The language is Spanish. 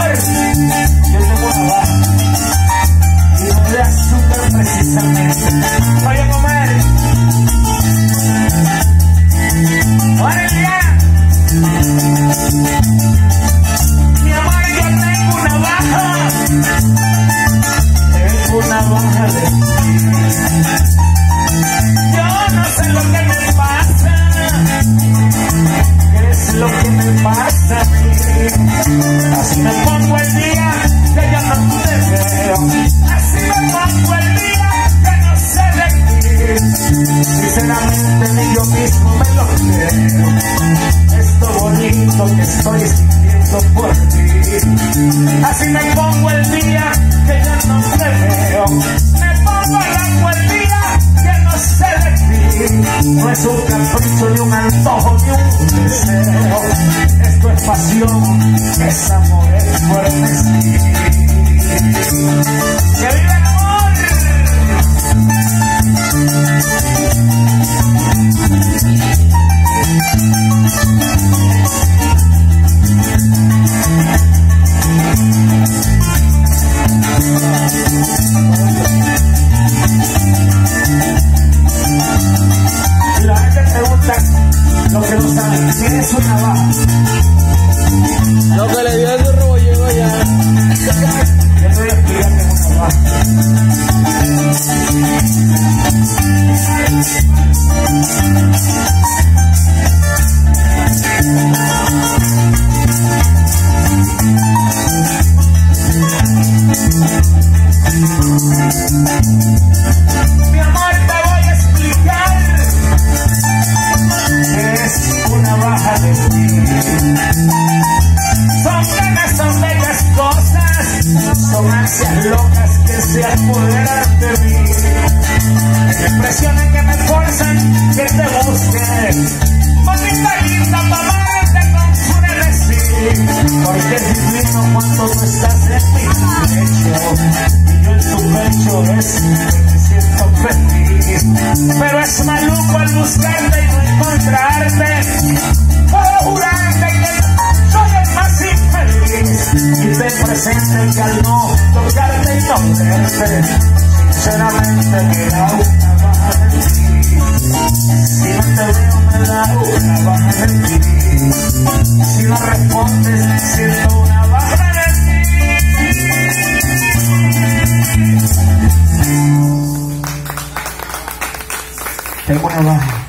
yo tengo una baja y no de azúcar precisamente. Voy a comer. ¡Órale! Mi amor, yo tengo una baja. Tengo una baja de ti. Yo no sé lo que me pasa. ¿Qué es lo que me pasa a mí? Así me pongo el día que yo no te veo. Así me pongo el día que no sé de ti. Sinceramente ni yo mismo me lo creo. Esto bonito que estoy sintiendo por ti. Así me pongo el día que yo no te veo. Me pongo blanco el día que no sé de ti. No es un capricho, ni un antojo, ni un deseo. Esto es pasión, es amor, es frenesí. ¡Que viva el amor! Y la gente pregunta, lo que no saben, ¿qué es una baja? Lo que le dio el rebolledo allá. Yo te voy a explicar que es una baja. Mi amor, te voy a explicar que es una baja de ti. Son ganas, son bellas cosas, son ansias locas que se apoderan de mí. Me impresionan que me forzan, que te busquen. Bonita linda, para amarte con frenesí. Porque es divino cuando tú estás en mi pecho. Y yo en tu pecho es que me siento feliz. Pero es maluco el buscarte y no encontrarte. Puedo jurarte que soy el más infeliz. Y ten presente que al no tocarte y no verte, sinceramente me da una baja de ti. Si no te veo me da una baja de ti. Si no respondes siento una baja de ti. Tengo una baja.